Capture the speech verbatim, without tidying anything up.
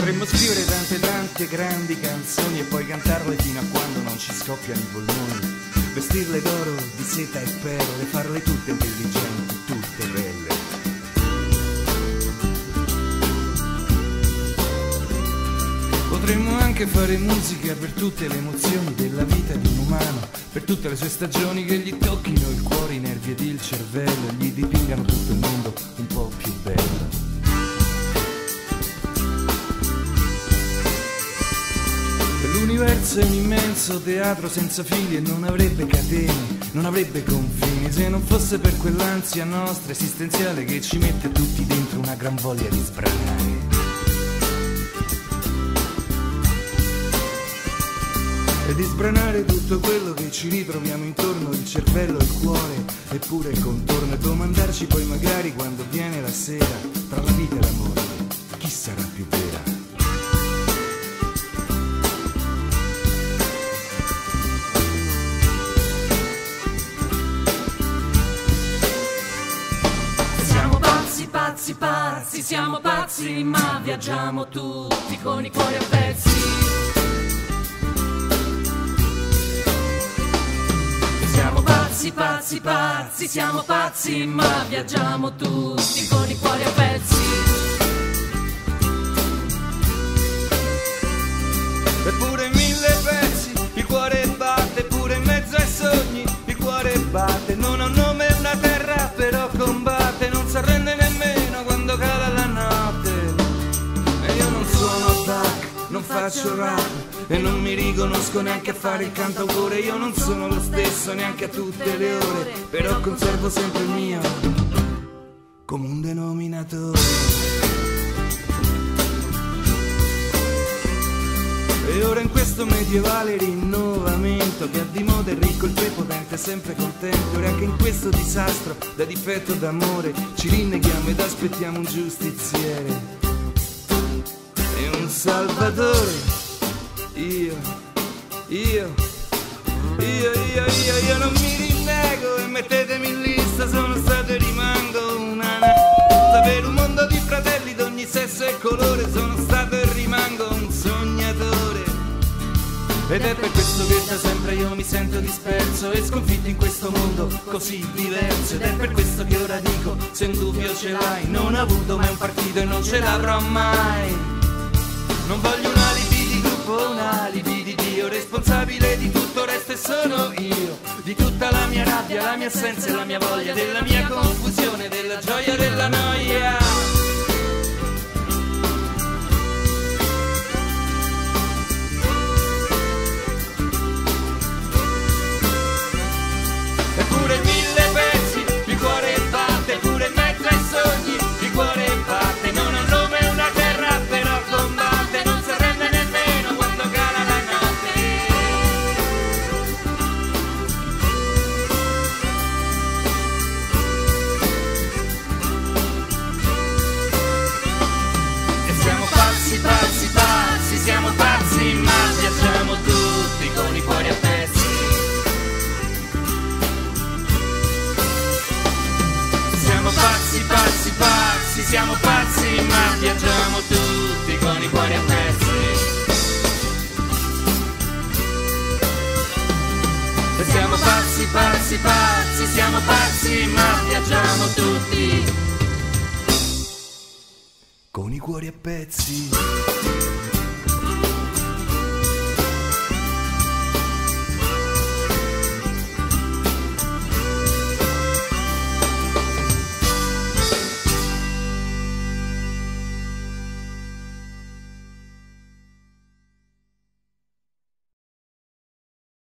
Potremmo scrivere tante tante grandi canzoni e poi cantarle fino a quando non ci scoppiano i polmoni. Vestirle d'oro, di seta e perle, farle tutte intelligenti, tutte belle. Potremmo anche fare musica per tutte le emozioni della vita di un umano, per tutte le sue stagioni che gli tocchino il cuore, i nervi ed il cervello, e gli dipingano tutto il mondo un po' più bello. L'universo è un immenso teatro senza fili e non avrebbe catene, non avrebbe confini, se non fosse per quell'ansia nostra esistenziale che ci mette tutti dentro una gran voglia di sbranare. E di sbranare tutto quello che ci ritroviamo intorno, il cervello, il cuore, eppure il contorno, e domandarci poi magari quando viene la sera, tra la vita e la morte, chi sarà più vera? Pazzi, pazzi, siamo pazzi, ma viaggiamo tutti con i cuori a pezzi. Siamo pazzi, pazzi, pazzi, siamo pazzi, ma viaggiamo tutti con i cuori a pezzi. Eppure mille pezzi, il cuore batte, pure in mezzo ai sogni, il cuore batte. Non ha un nome, una terra, però combatte, non si arrende nemmeno quando cala la notte. E io non sono Bach, non faccio rap e non mi riconosco neanche a fare il cantautore. Io non sono lo stesso neanche a tutte le ore, però conservo sempre il mio come un denominatore. E ora in questo medievale rinnovamento che ha di moda il ricco, il prepotente, sempre contento, ora che in questo disastro da difetto d'amore ci rinneghiamo ed aspettiamo un giustiziere e un salvatore. Io, io, io, io, io, io non mi rinnego e mettetemi in lista, sono stato e rimango una n***a per un mondo di fratelli d'ogni sesso e colore, sono stato e rimango un sognatore. Ed è per questo che da sempre io mi sento disperso e sconfitto in questo mondo così diverso. Ed è per questo che ora dico, se un dubbio ce l'hai, non ho avuto mai un partito e non ce l'avrò mai. Non voglio un alibi di gruppo, un alibi di Dio, responsabile di tutto il resto e sono io, di tutta la mia rabbia, la mia assenza e la mia voglia, della mia confusione, della gioia e della noia. Pure mille pezzi, il cuore batte, pure in mezzo ai sogni, il cuore batte, non ha un nome e una terra, però combatte, non si arrende nemmeno quando cala la notte. E siamo pazzi, pazzi, pazzi, siamo pazzi, ma viaggiamo tutti con i cuori a pezzi. Pazzi, pazzi, pazzi, siamo pazzi, ma viaggiamo tutti con i cuori a pezzi. E siamo pazzi, pazzi, pazzi, siamo pazzi, ma viaggiamo tutti con i cuori a pezzi.